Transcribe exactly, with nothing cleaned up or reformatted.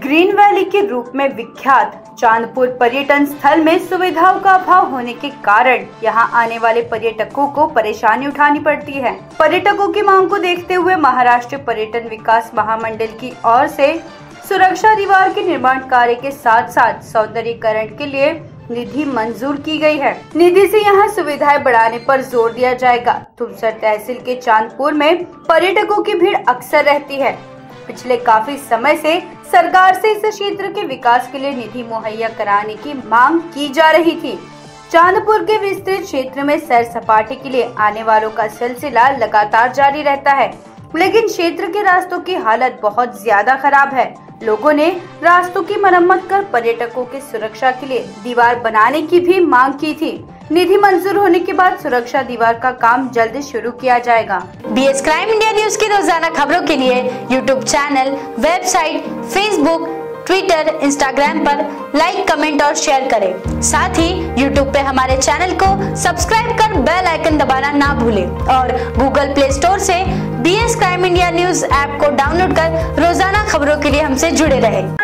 Green valley के रूप में विख्यात चांदपुर पर्यटन स्थल में सुविधाओं का अभाव होने के कारण यहां आने वाले पर्यटकों को परेशानी उठानी पड़ती है। पर्यटकों की मांग को देखते हुए महाराष्ट्र पर्यटन विकास महामंडल की ओर से सुरक्षा दीवार के निर्माण कार्य के साथ साथ सौंदर्यीकरण के लिए निधि मंजूर की गई है। निधि से यहां सुविधाएं बढ़ाने पर जोर दिया जाएगा। तुमसर तहसील के चांदपुर में पर्यटकों की भीड़ अक्सर रहती है। पिछले काफी समय से सरकार से इस क्षेत्र के विकास के लिए निधि मुहैया कराने की मांग की जा रही थी। चांदपुर के विस्तृत क्षेत्र में सैर सपाटे के लिए आने वालों का सिलसिला लगातार जारी रहता है, लेकिन क्षेत्र के रास्तों की हालत बहुत ज्यादा खराब है। लोगों ने रास्तों की मरम्मत कर पर्यटकों की सुरक्षा के लिए दीवार बनाने की भी मांग की थी। निधि मंजूर होने के बाद सुरक्षा दीवार का काम जल्द शुरू किया जाएगा। बीएस क्राइम इंडिया न्यूज की रोजाना खबरों के लिए YouTube channel, website, Facebook, Twitter, Instagram पर लाइक, कमेंट और शेयर करें। साथ ही यूट्यूब पे हमारे चैनल को सब्सक्राइब कर बेल आइकन दबाना ना भूलें और गूगल प्ले स्टोर से BS crime India news app को डाउनलोड कर रोजाना खबरों के लिए हमसे जुड़े रहें।